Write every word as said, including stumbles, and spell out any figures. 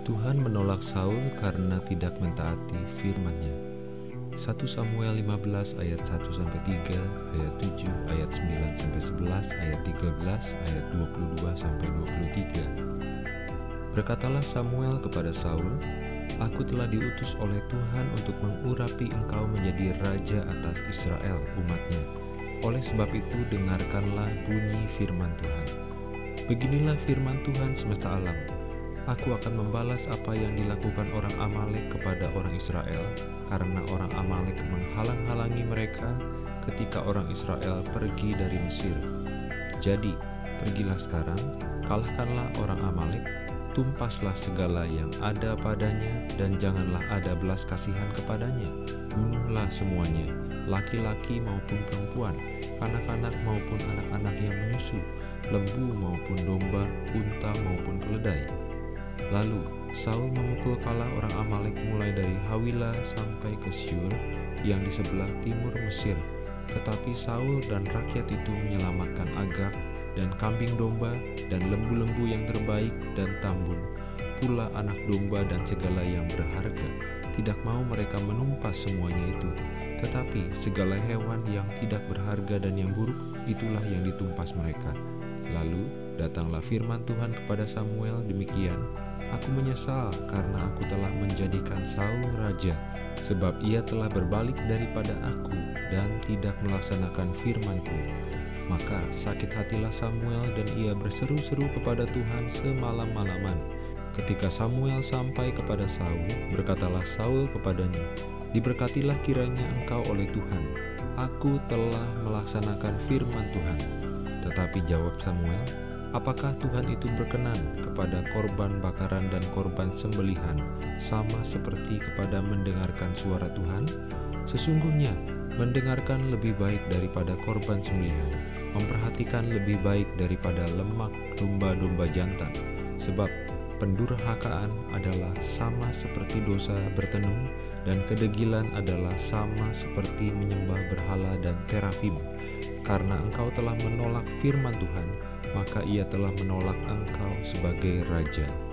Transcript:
Tuhan menolak Saul karena tidak mentaati firman-Nya. satu Samuel lima belas ayat satu sampai tiga, ayat tujuh, ayat sembilan sampai sebelas, ayat tiga belas, ayat dua puluh dua sampai dua puluh tiga. Berkatalah Samuel kepada Saul, "Aku telah diutus oleh Tuhan untuk mengurapi engkau menjadi raja atas Israel, umat-Nya. Oleh sebab itu dengarkanlah bunyi firman Tuhan. Beginilah firman Tuhan semesta alam. Aku akan membalas apa yang dilakukan orang Amalek kepada orang Israel, karena orang Amalek menghalang-halangi mereka ketika orang Israel pergi dari Mesir. Jadi, pergilah sekarang, kalahkanlah orang Amalek, tumpaslah segala yang ada padanya, dan janganlah ada belas kasihan kepadanya. Bunuhlah semuanya, laki-laki maupun perempuan, anak-anak maupun anak-anak yang menyusu, lembu maupun domba, unta maupun keledai." Lalu Saul memukul kala orang Amalek mulai dari Hawila sampai ke Syur yang di sebelah timur Mesir. Tetapi Saul dan rakyat itu menyelamatkan Agag dan kambing domba dan lembu-lembu yang terbaik dan tambun, pula anak domba dan segala yang berharga. Tidak mau mereka menumpas semuanya itu, tetapi segala hewan yang tidak berharga dan yang buruk, itulah yang ditumpas mereka. Lalu datanglah firman Tuhan kepada Samuel demikian, "Aku menyesal karena aku telah menjadikan Saul raja, sebab ia telah berbalik daripada aku dan tidak melaksanakan firman-Ku." Maka sakit hatilah Samuel dan ia berseru-seru kepada Tuhan semalam-malaman. Ketika Samuel sampai kepada Saul, berkatalah Saul kepadanya, "Diberkatilah kiranya engkau oleh Tuhan. Aku telah melaksanakan firman Tuhan." Tetapi jawab Samuel, "Apakah Tuhan itu berkenan kepada korban bakaran dan korban sembelihan sama seperti kepada mendengarkan suara Tuhan? Sesungguhnya mendengarkan lebih baik daripada korban sembelihan, memperhatikan lebih baik daripada lemak domba-domba jantan. Sebab pendurhakaan adalah sama seperti dosa bertenung, dan kedegilan adalah sama seperti menyembah berhala dan terafim. Karena engkau telah menolak firman Tuhan, maka ia telah menolak engkau sebagai raja."